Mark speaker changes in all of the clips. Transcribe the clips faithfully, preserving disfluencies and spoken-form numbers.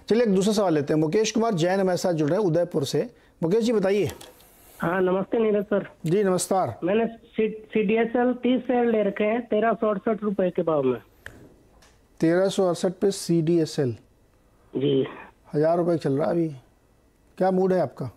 Speaker 1: चलिए एक दूसरा सवाल लेते हैं। मुकेश कुमार जैन हमारे साथ जुड़ रहे हैं उदयपुर से। मुकेश जी बताइए।
Speaker 2: हाँ नमस्ते नीरज सर।
Speaker 1: जी नमस्कार।
Speaker 2: मैंने सी डी एस एल तीस शेयर ले रखे हैं तेरह सौ अड़सठ रुपए के भाव में।
Speaker 1: तेरह सौ अड़सठ पे सी डी एस एल
Speaker 2: जी
Speaker 1: हजार रुपए चल रहा है अभी। क्या मूड है आपका?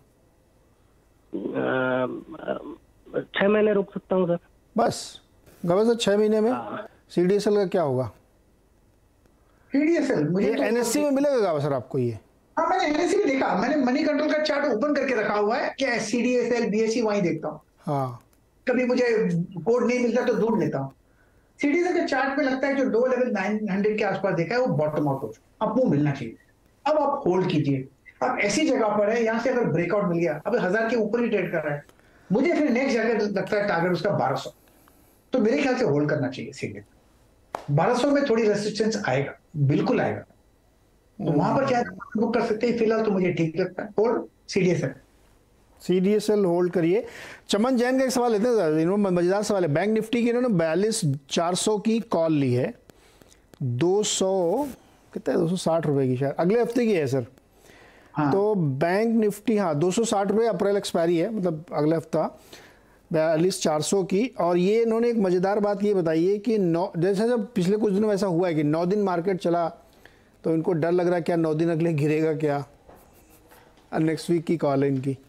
Speaker 2: छह महीने रुक सकता हूँ सर।
Speaker 1: बस गवा सर छह महीने में सी डी एस एल का क्या होगा?
Speaker 3: सी डी एस एल मुझे
Speaker 1: तो एन एस सी में मिलेगा गावा सर आपको ये?
Speaker 3: हाँ मैंने एन एस सी में देखा, मैंने मनी कंट्रोल का चार्ट ओपन करके रखा हुआ है क्या C D S L B S C वहीं देखता हूँ।
Speaker 1: हाँ
Speaker 3: कभी मुझे कोड नहीं मिलता तो ढूंढ लेता हूँ। सी डी एस एल के चार्ट में लगता है जो लो लेवल नौ सौ के आसपास देखा है वो बॉटम आउट हो चुका, अब वो मिलना चाहिए। अब आप होल्ड कीजिए। अब ऐसी जगह पर है यहाँ से अगर ब्रेकआउट मिल गया, अब हजार के ऊपर ही ट्रेड कर रहा है, मुझे फिर नेक्स्ट जगह लगता है टारगेट उसका बारह सौ, तो मेरे ख्याल से होल्ड करना चाहिए। सीधे बारह सौ में थोड़ी रेसिस्टेंस आएगा, बिल्कुल आएगा, तो वहां पर क्या बुक कर सकते हैं। फिलहाल तो मुझे ठीक लगता है hold C D S L.
Speaker 1: C D S L hold करिए। चमन जैन का एक सवाल लेते हैं, इन्होंने मजेदार सवाल है। बैंक निफ्टी की इन्होंने बयालीस चार सौ की कॉल ली है, दो सौ कितना है, दो सौ साठ रुपए की शायद अगले हफ्ते की है सर। हाँ। तो बैंक निफ्टी हाँ दो सौ साठ रुपये अप्रैल एक्सपायरी है, मतलब अगले हफ्ता बयालीस चार सौ की। और ये इन्होंने एक मज़ेदार बात ये बताई है कि नौ जैसे जब पिछले कुछ दिनों में ऐसा हुआ है कि नौ दिन मार्केट चला तो इनको डर लग रहा है क्या नौ दिन अगले गिरेगा क्या। नेक्स्ट वीक की कॉल है इनकी।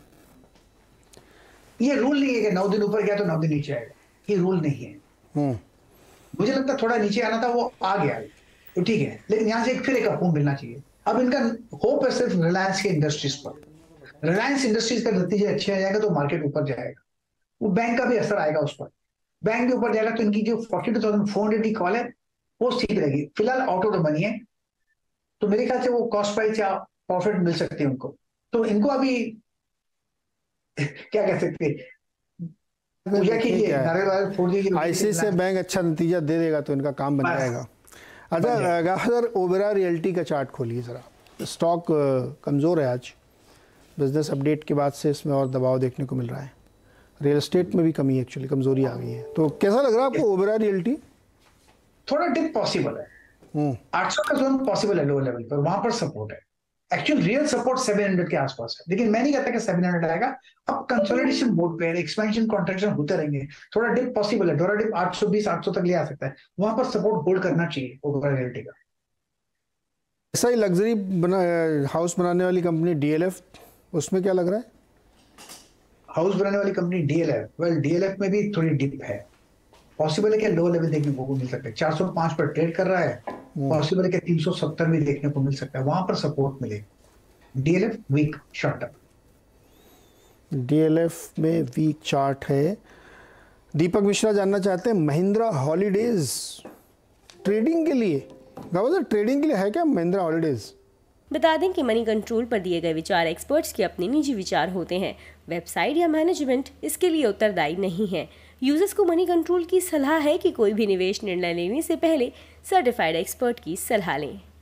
Speaker 3: ये रूल नहीं है कि नौ दिन ऊपर गया तो नौ दिन नीचे आएगा, ये रूल नहीं है। मुझे लगता है थोड़ा नीचे आना था, वो आ गया तो ठीक है, लेकिन यहाँ से एक फिर एक अप मिलना चाहिए। अब इनका होप है सिर्फ रिलायंस के इंडस्ट्रीज पर। रिलायंस इंडस्ट्रीज का नतीजे अच्छे आ जाएगा तो मार्केट ऊपर जाएगा, वो बैंक का भी असर आएगा उस पर। बैंक के ऊपर जाएगा तो इनकी जो forty two thousand four hundred की कॉल है वो ठीक रहेगी। फिलहाल आउट ऑफ द मनी है, तो मेरे ख्याल से वो कॉस्ट प्राइस या प्रॉफिट मिल सकते हैं उनको। तो इनको अभी क्या कह सकते हैं, पूजा कीजिए।
Speaker 1: आईसीआईसीआई बैंक अच्छा नतीजा दे देगा तो इनका काम बन जाएगा। अच्छा गाफर ओबेरॉय रियल्टी का चार्ट खोलिए जरा। स्टॉक कमज़ोर है आज, बिजनेस अपडेट के बाद से इसमें और दबाव देखने को मिल रहा है। रियल एस्टेट में भी कमी एक्चुअली कमजोरी आ गई है। तो कैसा लग रहा है आपको ओबेरॉय रियल्टी?
Speaker 3: थोड़ा डिप पॉसिबल है, आठ सौ का जोन पॉसिबल है लोअर लेवल पर, वहां पर सपोर्ट है। एक्चुअल रियल सपोर्ट सात सौ के आसपास है, लेकिन मैं नहीं कहता कि सात सौ आएगा। अब कंसोलिडेशन मोड पे एक्सपेंशन कॉन्ट्रैक्शन होते रहेंगे, थोड़ा डिप पॉसिबल है। थोड़ा डिप आठ सौ बीस आठ सौ तक ले आ सकता है, वहां पर सपोर्ट होल्ड करना चाहिए ओबेरॉय रियल्टी का।
Speaker 1: ऐसा ही लग्जरी बना हाउस बनाने वाली कंपनी डी एल एफ, उसमें क्या लग रहा है?
Speaker 3: हाउस बनाने वाली company D L F, well D L F में भी थोड़ी डिप है। पॉसिबल है कि लो लेवल देखने को मिल सकता है, चार सौ पाँच पर ट्रेड कर रहा है। पॉसिबल है कि तीन सौ सत्तर भी देखने को मिल सकता है, वहां पर सपोर्ट मिलेगा। D L F week short term.
Speaker 1: D L F में वीक चार्ट है। दीपक मिश्रा जानना चाहते हैं महिंद्रा हॉलीडेज ट्रेडिंग के लिए, गावा ट्रेडिंग के लिए है क्या महिंद्रा हॉलीडेज?
Speaker 4: बता दें कि मनी कंट्रोल पर दिए गए विचार एक्सपर्ट्स के अपने निजी विचार होते हैं। वेबसाइट या मैनेजमेंट इसके लिए उत्तरदायी नहीं है। यूजर्स को मनी कंट्रोल की सलाह है कि कोई भी निवेश निर्णय लेने से पहले सर्टिफाइड एक्सपर्ट की सलाह लें।